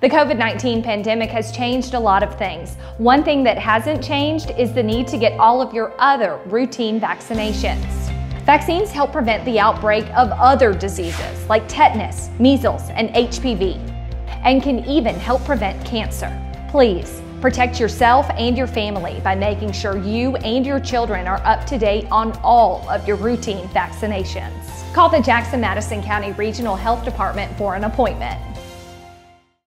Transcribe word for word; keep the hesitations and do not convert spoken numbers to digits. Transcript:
The COVID nineteen pandemic has changed a lot of things. One thing that hasn't changed is the need to get all of your other routine vaccinations. Vaccines help prevent the outbreak of other diseases like tetanus, measles, and H P V, and can even help prevent cancer. Please protect yourself and your family by making sure you and your children are up to date on all of your routine vaccinations. Call the Jackson-Madison County Regional Health Department for an appointment.